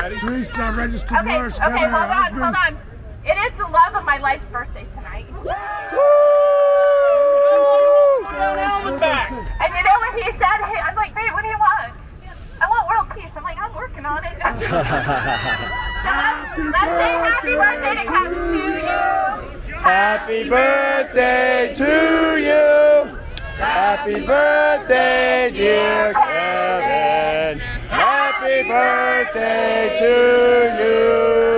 Teresa, registered Okay, nurse. okay, hold on. It is the love of my life's birthday tonight. Woo! Back. And you know what he said? Hey, I'm like, babe, what do you want? I want world peace. I'm like, I'm working on it. So let's say happy birthday to you. Happy birthday to you. Happy birthday, dear Kevin. Happy birthday to you.